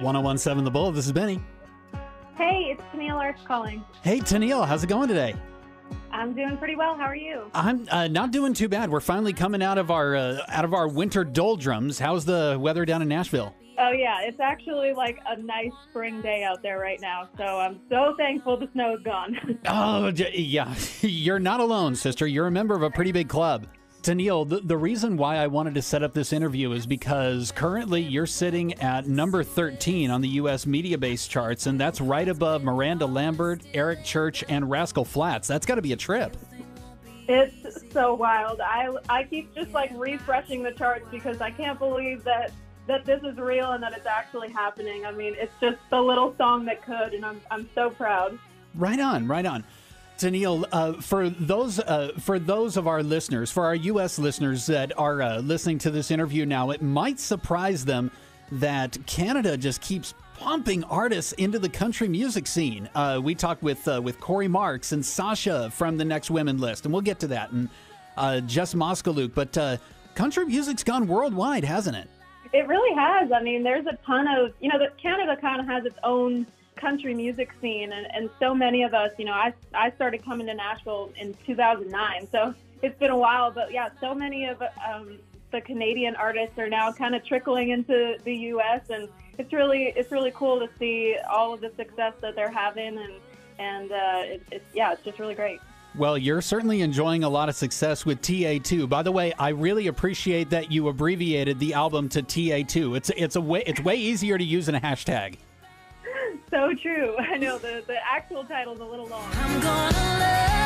1017 The Bull. This is Benny. Hey, it's Tennille Arts calling. Hey, Tennille, how's it going today? I'm doing pretty well. How are you? I'm not doing too bad. We're finally coming out of our winter doldrums. How's the weather down in Nashville? Oh, yeah. It's actually like a nice spring day out there right now. So I'm so thankful the snow is gone. Oh, yeah. You're not alone, sister. You're a member of a pretty big club. Tennille, the reason why I wanted to set up this interview is because currently you're sitting at number 13 on the U.S. Media-Base charts, and that's right above Miranda Lambert, Eric Church, and Rascal Flatts. That's got to be a trip. It's so wild. I keep just like refreshing the charts because I can't believe that this is real and that it's actually happening. I mean, it's just the little song that could, and I'm so proud. Right on, right on. Tennille, for those of our listeners, for our U.S. listeners that are listening to this interview now, it might surprise them that Canada just keeps pumping artists into the country music scene. We talked with Corey Marks and Sasha from the Next Women list, and we'll get to that, and Jess Moskaluke. But country music's gone worldwide, hasn't it? It really has. I mean, there's a ton of, that Canada kind of has its own country music scene, and so many of us, I started coming to Nashville in 2009, so it's been a while, but yeah, so many of the Canadian artists are now kind of trickling into the U.S., and it's really cool to see all of the success that they're having, and it's just really great. Well, you're certainly enjoying a lot of success with TA2. By the way, I really appreciate that you abbreviated the album to TA2. It's way easier to use in a hashtag. So true. I know the actual title's a little long. I'm gonna love